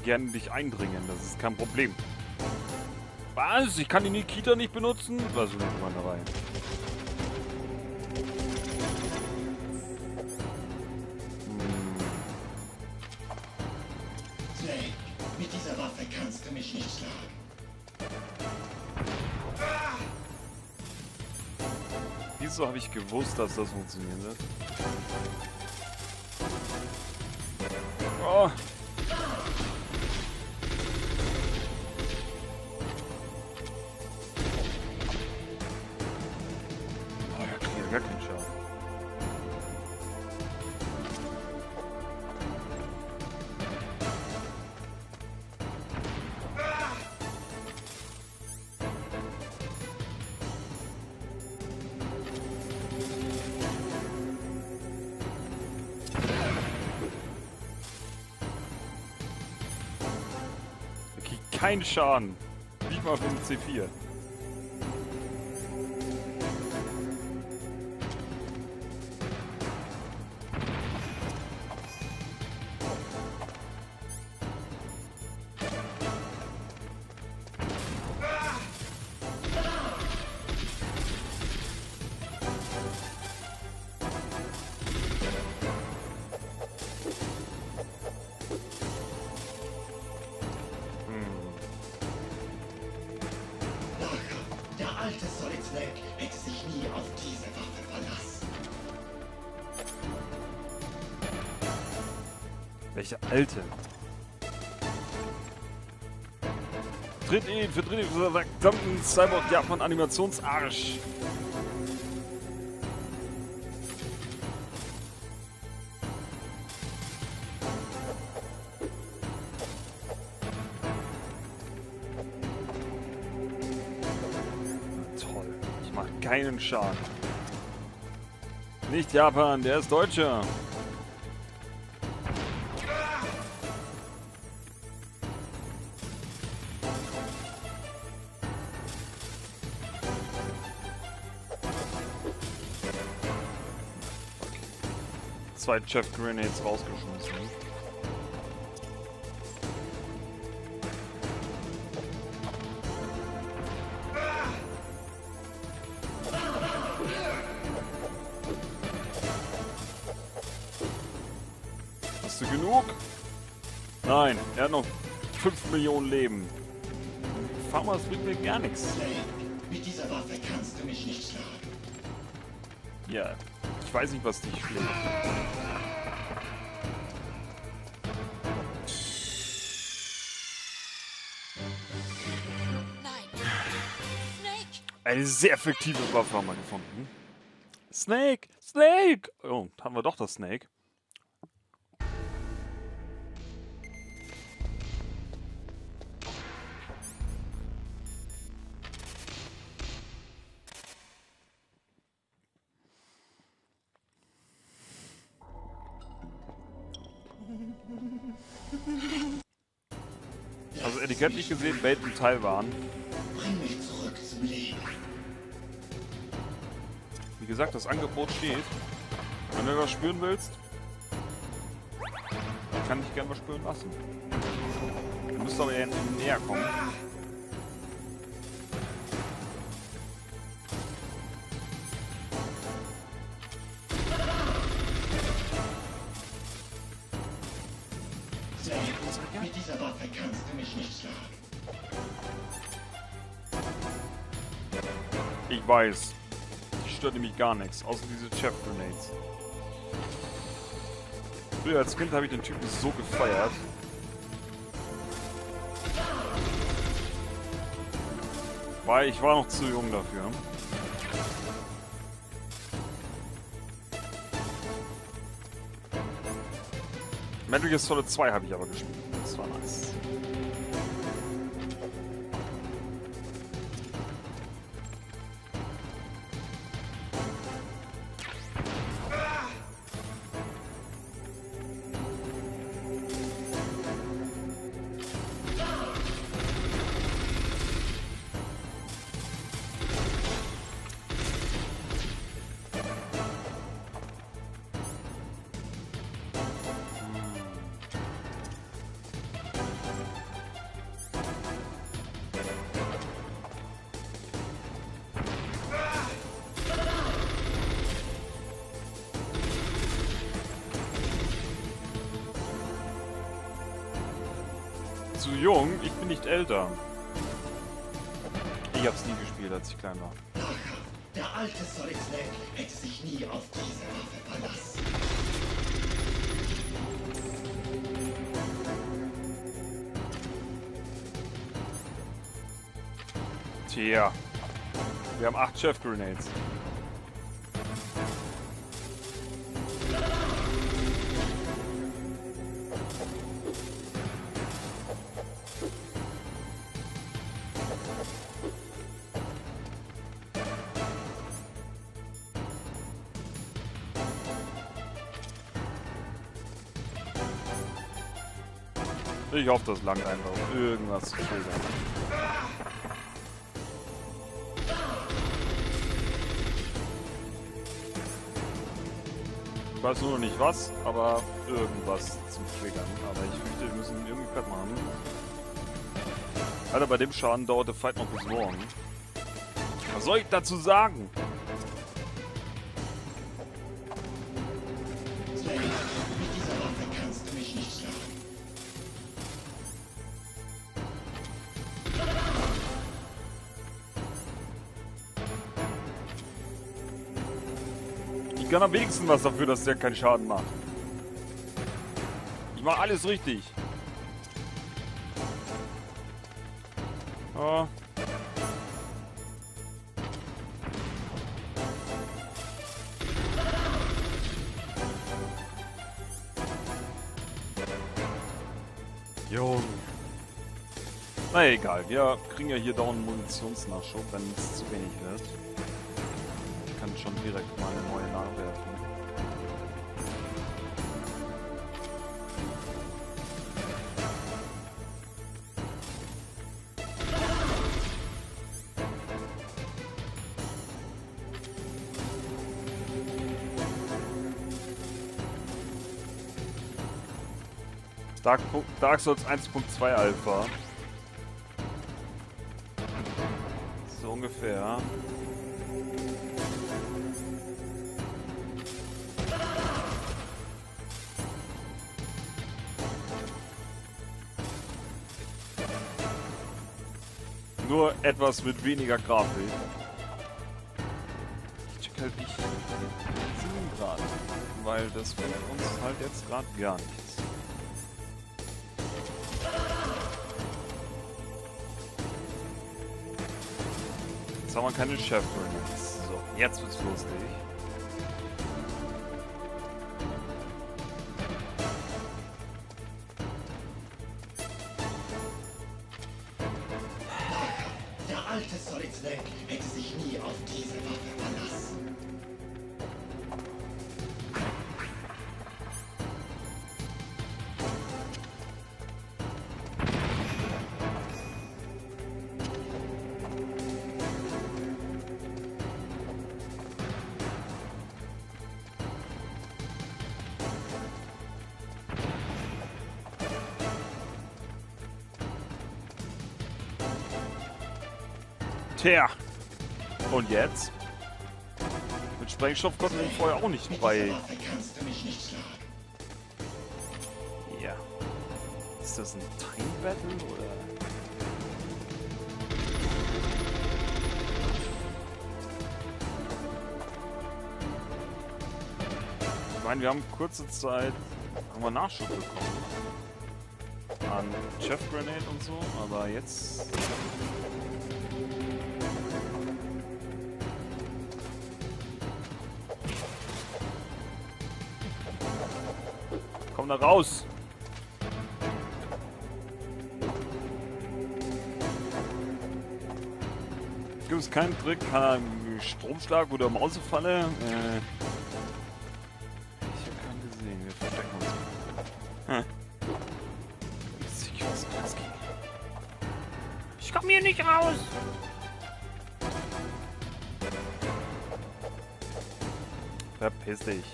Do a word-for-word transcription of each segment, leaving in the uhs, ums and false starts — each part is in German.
gerne dich eindringen. Das ist kein Problem. Was? Ich kann die Nikita nicht benutzen? Was ist denn dabei? Snake, mit dieser Waffe kannst du mich nicht schlagen. Wieso habe ich gewusst, dass das funktionieren wird? Oh. Oh, ja, kriege gar keinen Schaden. Kein Schaden. Nicht mal für den C vier. Der alte Solid Snake hätte sich nie auf diese Waffe verlassen. Welche alte? Tritt ihn, vertritt ihn für verdammten Cyborg-Japan-Animationsarsch. Keinen Schaden. Nicht Japan, der ist Deutscher. Zwei Chef Grenades rausgeschmissen. Hast du genug? Nein, er hat noch fünf Millionen Leben. Farmers bringt mir gar nichts. Snake, mit dieser Waffe kannst du mich nicht schlagen. Ja, ich weiß nicht, was dich schlägt. Nein. Snake! Eine sehr effektive Waffe haben wir gefunden. Snake! Snake! Oh, haben wir doch das Snake. Also Etikett nicht gesehen, Bait und Taiwan. Bring mich zurück zum Leben. Wie gesagt, das Angebot steht. Wenn du was spüren willst, kann ich gerne mal spüren lassen. Du musst aber eher näher kommen. Mit dieser Waffe kannst du mich nicht schlagen. Ich weiß. Die stört nämlich gar nichts, außer diese Chef Grenades. Früher als Kind habe ich den Typen so gefeiert. Weil ich war noch zu jung dafür. Metal Gear Solid zwei habe ich aber gespielt. Das war nice. zu jung, ich bin nicht älter. Ich hab's nie gespielt, als ich klein war. Der alte Solid Snake hätte sich nie auf diese Waffe verlassen. Tja. Wir haben acht Chef Grenades. Ich hoffe, das langt einfach, um irgendwas zu triggern. Ich weiß nur noch nicht was, aber irgendwas zum Triggern. Aber ich fürchte, wir müssen irgendwie platt machen. Alter, bei dem Schaden dauert der Fight noch bis morgen. Was soll ich dazu sagen? Snake, mit dieser Waffe kannst du mich nicht schlagen. Ich kann am wenigsten was dafür, dass der keinen Schaden macht. Ich mache alles richtig. Oh. Jo. Na egal, wir kriegen ja hier dauernd einen Munitionsnachschub, wenn es zu wenig wird. Ich kann schon direkt mal eine neue nachwerfen. Dark, Dark Souls eins Punkt zwei Alpha. So ungefähr. Nur etwas mit weniger Grafik. Ich check halt nicht sieben Grad, weil das für uns halt jetzt gerade gar nichts. Jetzt haben wir keine Chef-Grenades. So, jetzt wird's lustig. Der alte Solid Snake hätte sich nie auf diese Waffe verlassen. Tja. Und jetzt? Mit Sprengstoff konnten wir vorher auch nicht Mit bei. dieser Waffe kannst du mich nicht schlagen. Ja. Ist das ein Time Battle oder? Ich meine, wir haben kurze Zeit haben wir Nachschub bekommen. An Chef Grenade und so, aber jetzt. Komm da raus! Gibt es keinen Trick, keinen Stromschlag oder Mausefalle? Äh, ich habe keinen gesehen, wir verstecken uns. Hm. Ich komm hier nicht raus! Verpiss dich.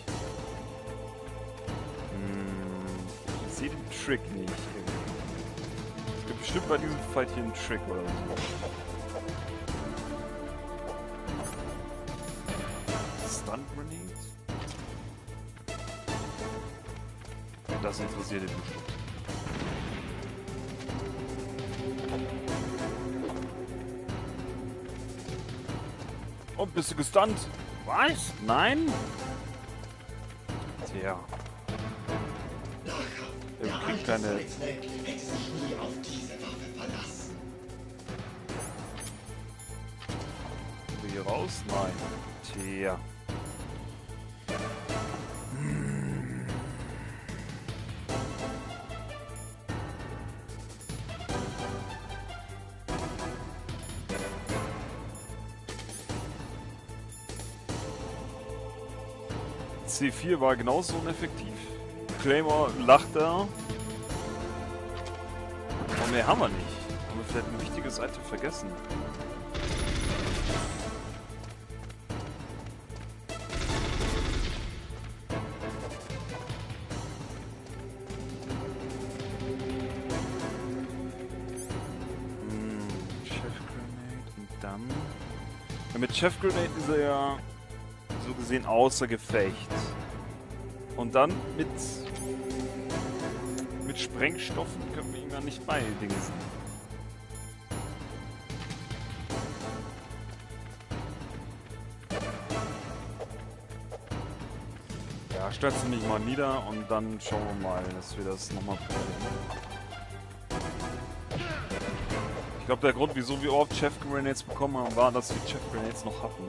Ich sehe den Trick nicht. Es gibt bestimmt bei diesem Fight hier einen Trick oder so. Stun Grenade? Das interessiert ihn bestimmt. bist du gestunt? Was? Nein? Tja. Der Er kriegt alte keine... Solid Snake hätte sich nie auf diese Waffe verlassen. Sind wir hier raus? Nein. Tja. C vier war genauso uneffektiv. Claymore lacht da. Aber mehr haben wir nicht. Haben wir vielleicht eine wichtige Seite vergessen. Hm, Chef Grenade und dann... Ja, mit Chef Grenade ist er ja so gesehen außer Gefecht. Und dann mit mit Sprengstoffen können wir ihm ja nicht beidingsen. Ja, stürzen mich mal nieder und dann schauen wir mal, dass wir das nochmal probieren. Ich glaube, der Grund, wieso wir überhaupt Chef Grenades bekommen haben, war, dass wir Chef Grenades noch hatten.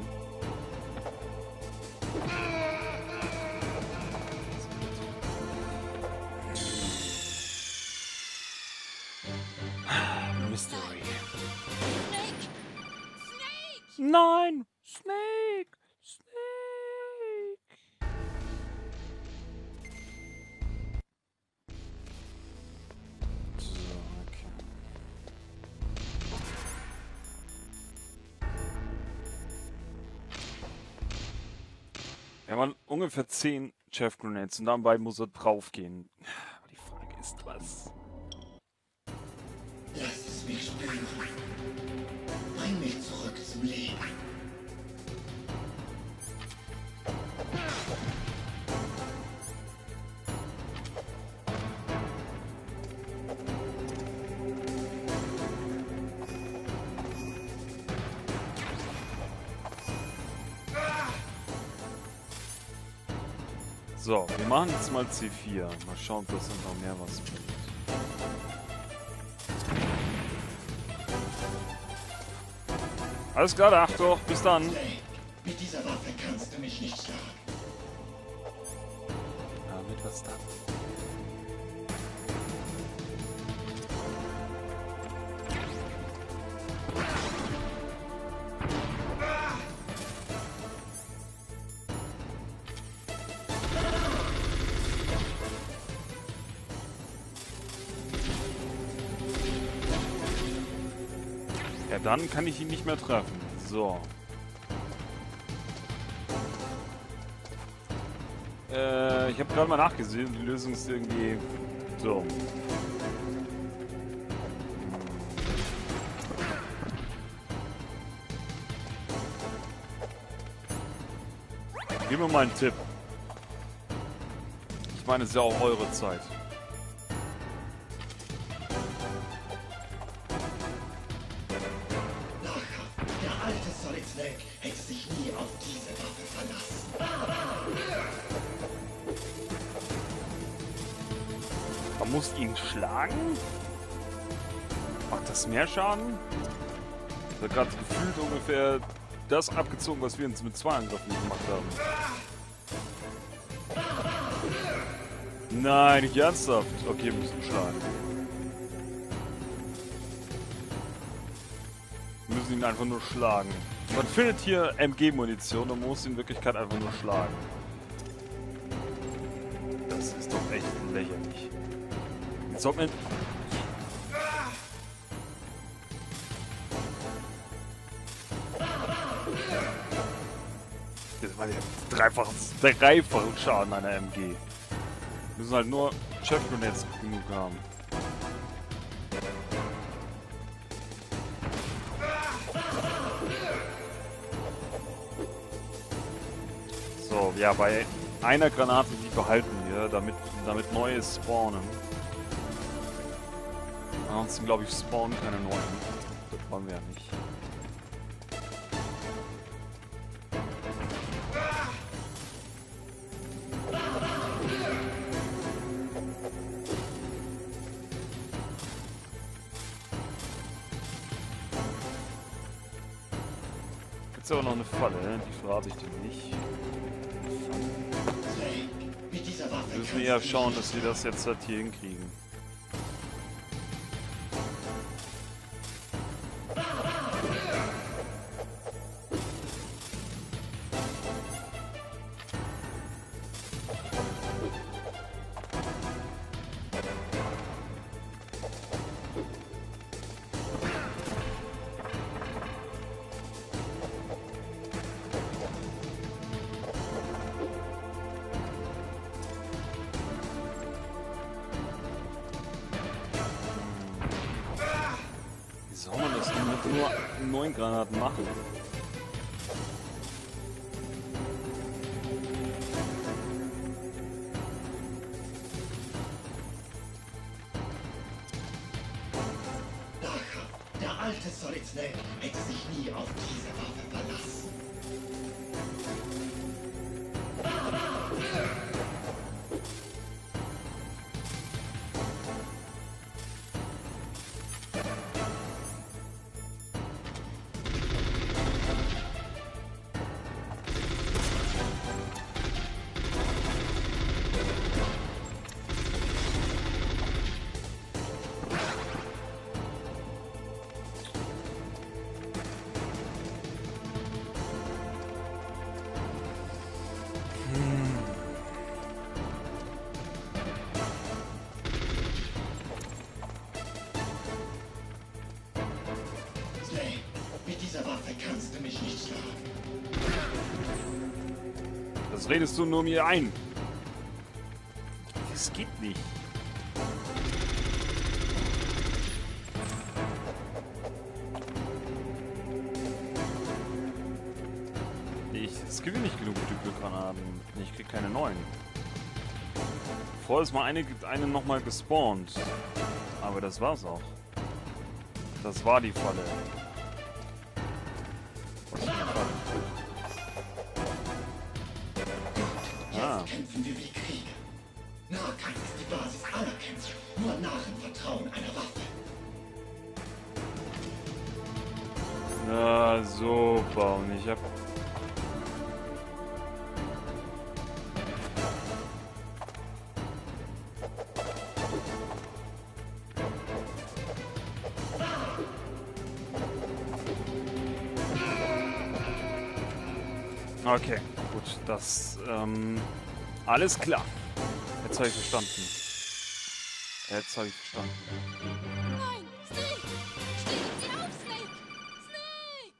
Mystery. Snake! Snake! Nein! Snake! Snake! So, okay. Wir haben ungefähr zehn Chef Grenades und dabei muss er draufgehen. Aber die Frage ist, was? Lass es mich spüren. Bring mich zurück zum Leben. So, wir machen jetzt mal C vier. Mal schauen, ob das dann noch mehr was bringt. Alles klar, ach doch, bis dann. Snake, mit dieser Waffe kannst du mich nicht schlagen. Ja, mit was dann? Ja, dann kann ich ihn nicht mehr treffen. So. Äh, ich habe gerade mal nachgesehen, die Lösung ist irgendwie so. Gib mir mal einen Tipp. Ich meine, es ist ja auch eure Zeit. Der alte Solid Snake hätte sich nie auf diese Waffe verlassen. Man muss ihn schlagen? Macht das mehr Schaden? Ich habe gerade gefühlt ungefähr das abgezogen, was wir uns mit zwei Angriffen gemacht haben. Nein, nicht ernsthaft. Okay, wir müssen schlagen. Wir müssen ihn einfach nur schlagen. Man findet hier M G-Munition und muss ihn in Wirklichkeit einfach nur schlagen. Das ist doch echt lächerlich. Jetzt sollten wir... Das war ja dreifach, dreifachen Schaden einer M G. Wir müssen halt nur Chef Grenades genug haben. So, ja, bei einer Granate, die behalten wir, damit, damit neue spawnen. Ansonsten, glaube ich, spawnen keine neuen. Das wollen wir ja nicht. es aber noch eine Falle, die verrate ich dir nicht. Snake, mit dieser Waffe Wir müssen kannst eher du schauen, mich dass wir das jetzt halt hier hinkriegen. Wie soll man das denn mit nur neun Granaten machen? Dacha, der alte Solid Snake hätte sich nie auf diese Waffe verlassen. Snake, mit dieser Waffe kannst du mich nicht schlagen. Das redest du nur mir ein. Das geht nicht. Ich, es gibt nicht genug Dübelgranaten. Ich krieg keine neuen. Vorher ist mal eine, eine nochmal gespawnt. Aber das war's auch. Das war die Falle. Was für eine Falle? Jetzt Ah. kämpfen wir wie Krieger. Nahkampf ist die Basis aller Kämpfe. Nur nach dem Vertrauen einer Waffe. Na, super. Und ich hab... Okay, gut, das, ähm, alles klar. Jetzt habe ich verstanden. Jetzt habe ich verstanden. Nein! Snake! Stehen Sie auf, Snake! Snake!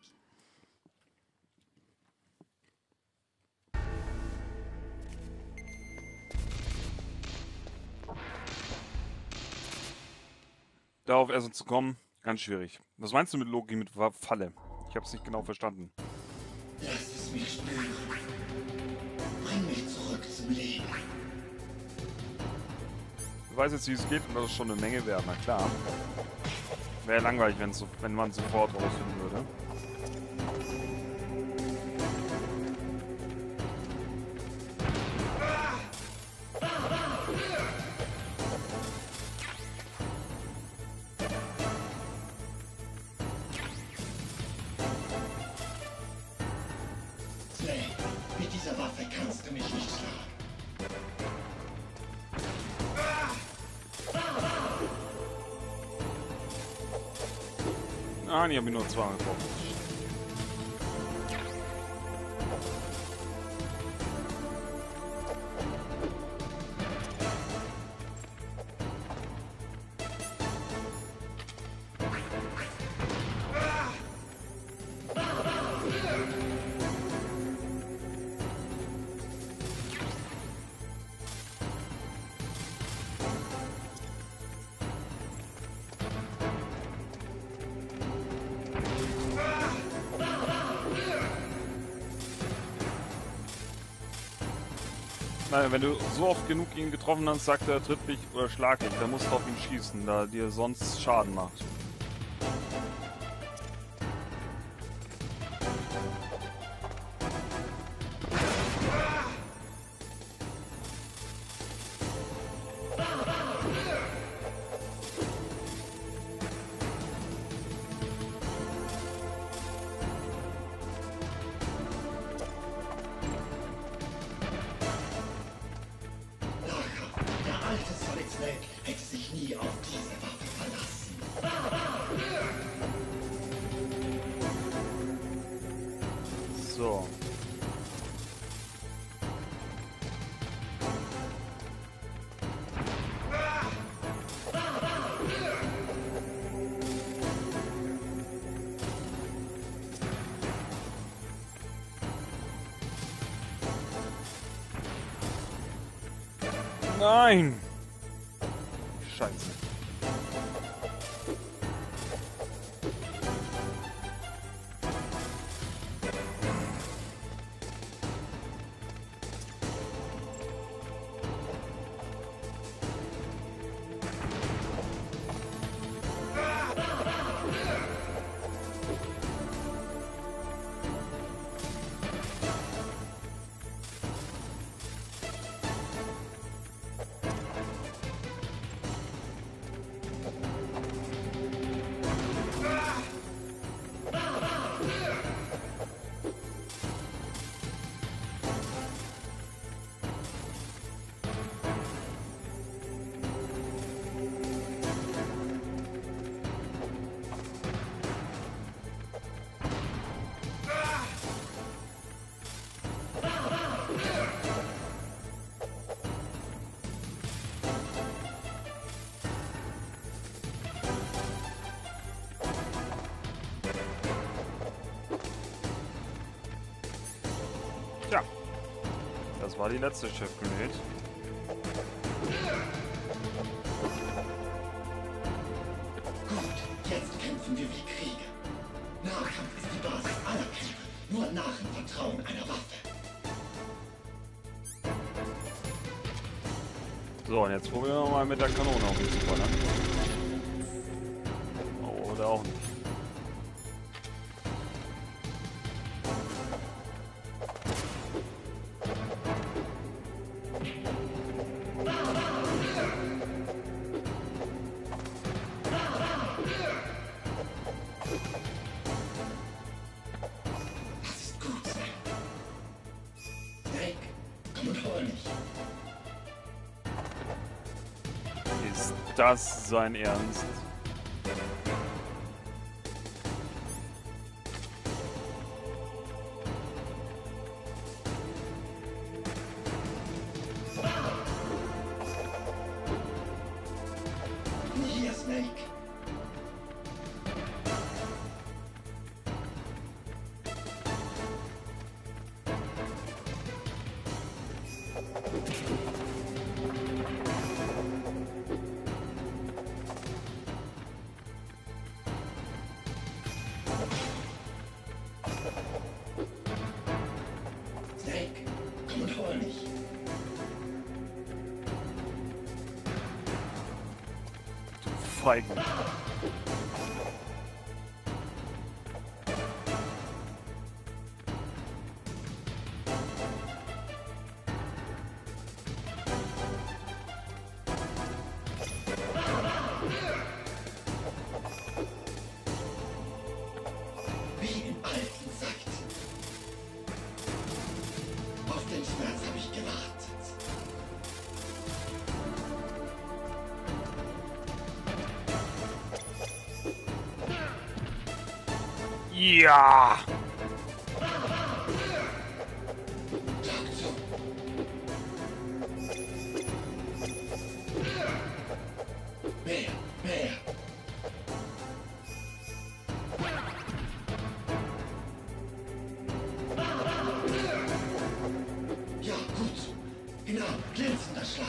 Darauf erst zu kommen, ganz schwierig. Was meinst du mit Loki mit Wa- Falle? Ich habe es nicht genau verstanden. Lass es mich spüren. Bring mich zurück zum Leben. Du weißt jetzt, wie es geht und das ist schon eine Menge wert, na klar. Wäre langweilig, wenn's so, wenn man sofort rausfinden würde. Snake, mit dieser Waffe kannst du mich nicht schlagen. Ah, die haben ihn nur zweimal getroffen. Nein, wenn du so oft genug ihn getroffen hast, sagt er, tritt mich oder schlag dich. Dann musst du auf ihn schießen, da dir sonst Schaden macht. Nein! Scheiße. Tja, das war die letzte Chef Grenade. Gut, jetzt kämpfen wir wie Krieger. Nahkampf ist die Basis aller Kämpfe. Nur Narren vertrauen einer Waffe. So, und jetzt probieren wir mal mit der Kanone auf ihn zu ballern. Oh, oder auch nicht. Das ist gut, Snake. Snake, komm und hol mich. Ist das sein Ernst? Hier, Snake. Snake, komm und hol mich. Du Feigen. Wie im alten Sakt. Auf den Schmerz habe ich gewartet. Ja! Sag zu. Mehr, mehr. Ja, gut so. Genau, glänzender Schlag.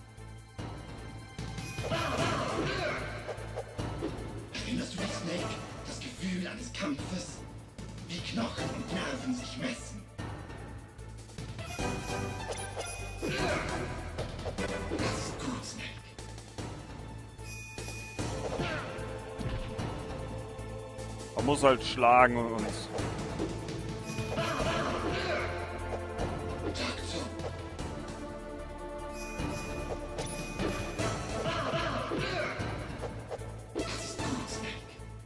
Erinnerst du dich, Snake? Das Gefühl eines Kampfes? Wie Knochen und Nerven sich messen. Das ist gut, Snake. Man muss halt schlagen und... Sag zu. Das ist gut, Snake.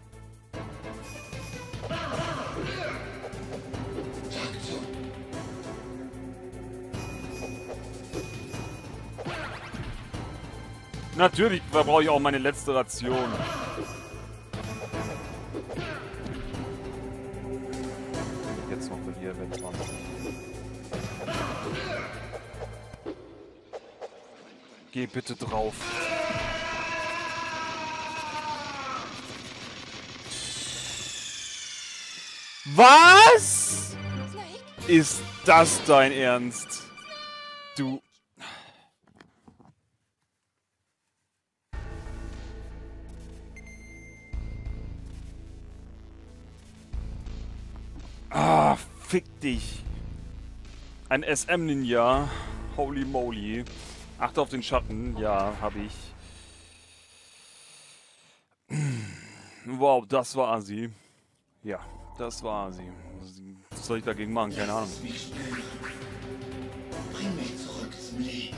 Sag zu. Natürlich brauche ich auch meine letzte Ration. Jetzt noch für hier, wenn es Geh bitte drauf. Was? Snake? Ist das dein Ernst? Du... Ah, fick dich. Ein S M-Ninja. Holy moly. Achte auf den Schatten. Ja, habe ich. Wow, das war Asi. Ja, das war Asi. Was soll ich dagegen machen? Keine Ahnung. Lass es mich spüren. Bring mich zurück zum Leben.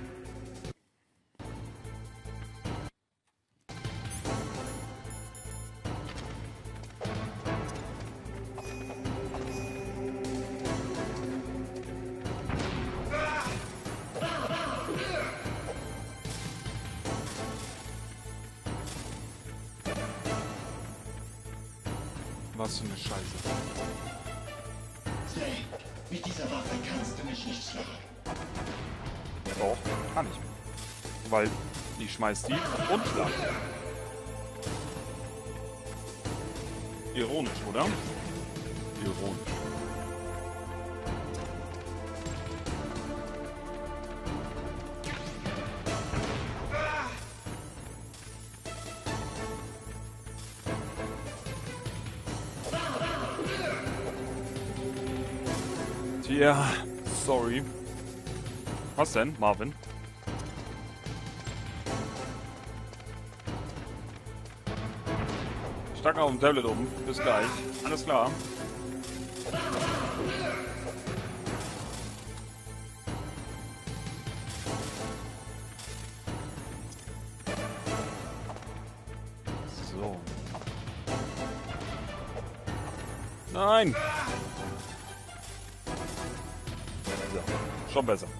Was für eine Scheiße. Snake, mit dieser Waffe kannst du mich nicht schlagen. Ja doch, kann ich. Weil ich schmeiß die und schlag. Ironisch, oder? Ironisch. Ja, sorry. Was denn, Marvin? Stark auf dem Tablet um. Bis gleich. Alles klar. So. Nein! So, schon besser.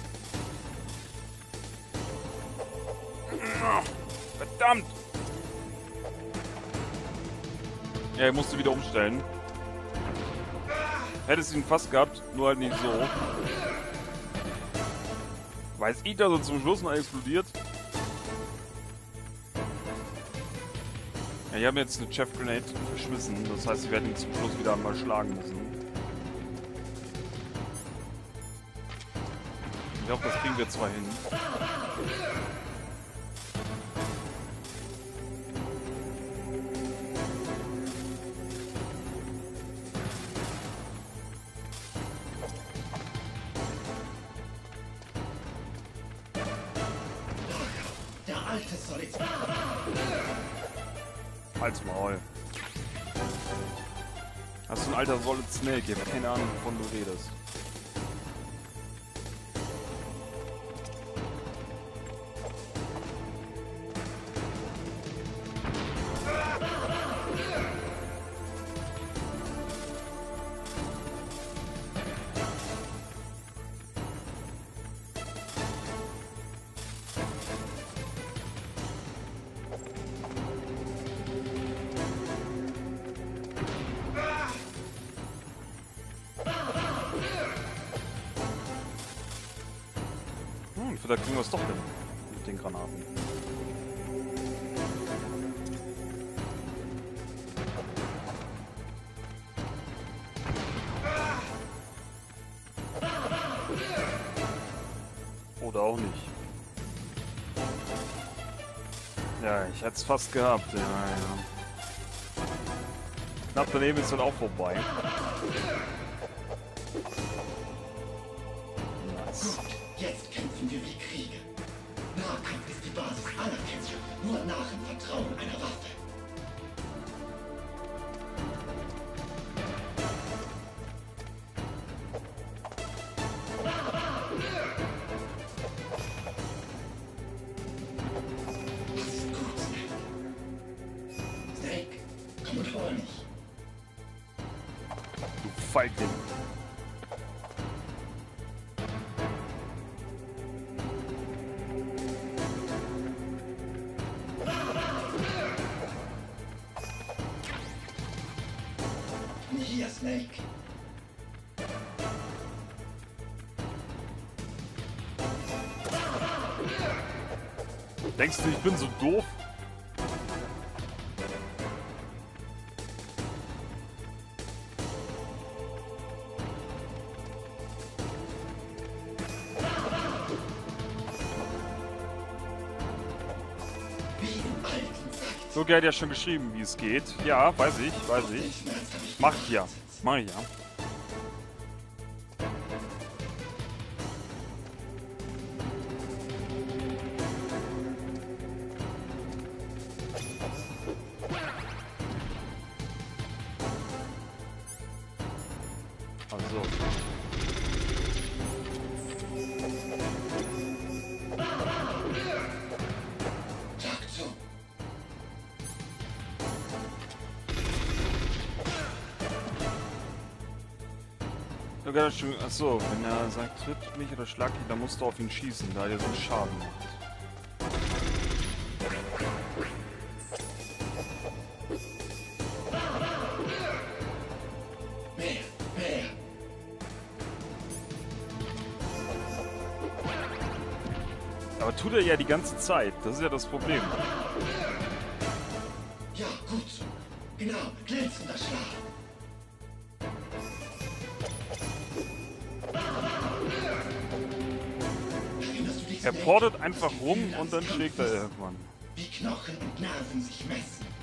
Verdammt! Ja, ich musste wieder umstellen. Hättest ihn fast gehabt, nur halt nicht so. Weiß ich, dass er zum Schluss noch explodiert? Ja, ich habe jetzt eine Chef Grenade verschmissen. Das heißt, ich werde ihn zum Schluss wieder einmal schlagen müssen. Ich hoffe, das kriegen wir zwar hin. Der alte Solid. Halt's Maul. Hast du ein alter Solid Snake? Ich habe keine Ahnung, wovon du redest. Da kriegen wir es doch hin mit den Granaten. Oder auch nicht. Ja, ich hätte es fast gehabt. Ja, ja. Knapp daneben ist dann auch vorbei. Gut, jetzt kämpfen wir wie Krieger. Nahkampf ist die Basis aller Kämpfe. Nur nach im Vertrauen einer Waffe. Das ist gut, Snake. Snake, komm und hol mich. Du Feigling. Hier, Snake. Denkst du, ich bin so doof? Wie im alten Takt. So, er hat ja schon geschrieben, wie es geht. Ja, weiß ich, weiß ich. Den Schmerz hab ich Mach gemacht. ja. Mach ich ja. Also. Tag zu. Sogar schon. Achso, wenn er sagt, tritt mich oder schlag ihn, dann musst du auf ihn schießen, da er so einen Schaden macht. Mehr, mehr. Aber tut er ja die ganze Zeit, das ist ja das Problem. Ja, gut so. Genau, glänzender Schlag. Erinnerst du dich, Er Snake? portet einfach Als die rum Villains und dann schlägt er Kampf irgendwann. Wie Knochen und Nerven sich messen.